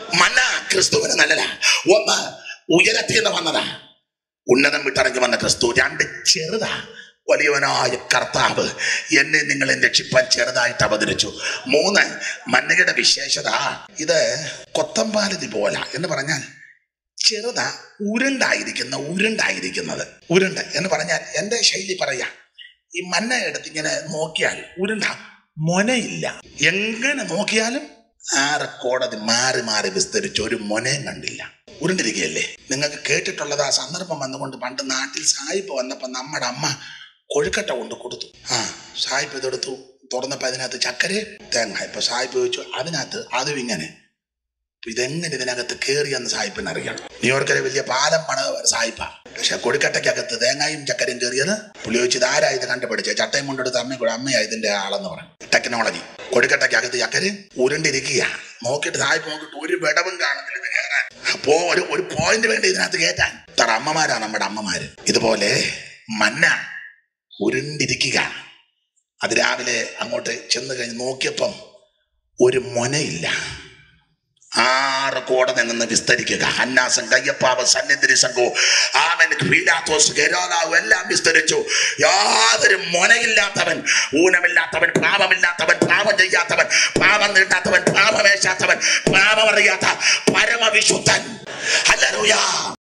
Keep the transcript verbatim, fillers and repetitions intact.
മന്ന ക്രിസ്തുവിന് നല്ലതാ. ഒന്ന് ഉയരത്തിൽ നിന്ന് വന്നതാ, ഉന്നതം വിട്ടിറങ്ങി വന്ന ക്രിസ്തു. രണ്ട് ചെറുതാ, വലിയവനായ കർത്താവ് എന്നെ നിങ്ങളെ രക്ഷിപ്പാൻ ചെറുതായിട്ട് അവതരിച്ചു. മൂന്ന് മന്നയുടെ വിശേഷത, ഇത് കൊത്തമ്പാലതി പോല എന്ന് പറഞ്ഞാൽ ചെറുതാ, ഉരുണ്ടായിരിക്കുന്ന ഉരുണ്ടായിരിക്കുന്നത് ഉരുണ്ട് എന്ന് പറഞ്ഞാൽ എൻ്റെ ശൈലി പറയാ, ഈ മന്ന എടുത്ത് ഇങ്ങനെ നോക്കിയാൽ ഉരുണ്ട, മൊനയില്ല. എങ്ങനെ നോക്കിയാലും ആറ് കോടതി മാറി മാറി വിസ്തരിച്ച് ഒരു മൊനയും കണ്ടില്ല, ഉരുണ്ടിരിക്കുകയല്ലേ. നിങ്ങൾക്ക് കേട്ടിട്ടുള്ളത്, ആ സന്ദർഭം വന്നുകൊണ്ട് പണ്ട് നാട്ടിൽ സായിപ്പ് വന്നപ്പോൾ നമ്മുടെ അമ്മ കൊഴുക്കട്ട കൊണ്ട് കൊടുത്തു. ആ സായിപ്പ് ഇതെടുത്തു, തുറന്നപ്പോൾ അതിനകത്ത് ചക്കര തേങ്ങ. ഇപ്പൊ സായിപ്പ് ചോദിച്ചു അതിനകത്ത് അതും ഇങ്ങനെ. ഇതെങ്ങനെ ഇതിനകത്ത് കയറിയെന്ന് സായിപ്പിന് അറിയണം. ന്യൂയോർക്കിലെ വലിയ പാലം പണ സായിപ്പ, പക്ഷെ കൊഴുക്കട്ടയ്ക്കകത്ത് തേങ്ങയും ചക്കരയും കയറിയത് പുള്ളി ചോദിച്ചത് ആരാ ഇത് കണ്ടുപിടിച്ചത്? ചട്ടയും കൊണ്ടെടുത്ത് അമ്മ കൂടെ അമ്മയാ ഇതിന്റെ ആളെന്ന് പറഞ്ഞു. ടെക്നോളജി. കൊഴുക്കട്ടയ്ക്കകത്ത് ചക്കരയും ഉരുണ്ടിരിക്കുക. നോക്കിയിട്ട് സായിപ്പ് നോക്കിയിട്ട് ഒരു വിടവും കാണുന്നില്ല ഇത് കയറാൻ. അപ്പോ ഒരു ഒരു പോയിന്റ് വേണ്ടി ഇതിനകത്ത് കയറ്റാൻ. ഇത്ര അമ്മമാരാ നമ്മുടെ അമ്മമാര്. ഇതുപോലെ മന്ന ഉരുണ്ടിരിക്കുക. അത് രാവിലെ അങ്ങോട്ട് ചെന്ന് കഴിഞ്ഞ് നോക്കിയപ്പം ഒരു മൊനയില്ല. ആറ് കോടതി നിന്ന് വിസ്തരിക്കുക. ഹന്നാസം, കയ്യപ്പാവ്, സന്നിധി സംഘവും ആമൻ, പീലാത്തോസ്, ഗെരോലാവ് എല്ലാം വിസ്തരിച്ചു. യാതൊരു മൊനയില്ലാത്തവൻ, ഊനമില്ലാത്തവൻ, പാപമില്ലാത്തവൻ, പാപം ചെയ്യാത്തവൻ, പാപം നീട്ടാത്തവൻ, പാപമേശാത്തവൻ, പാപമറിയാത്ത പരമവിശുദ്ധൻ. ഹല്ലേലൂയ.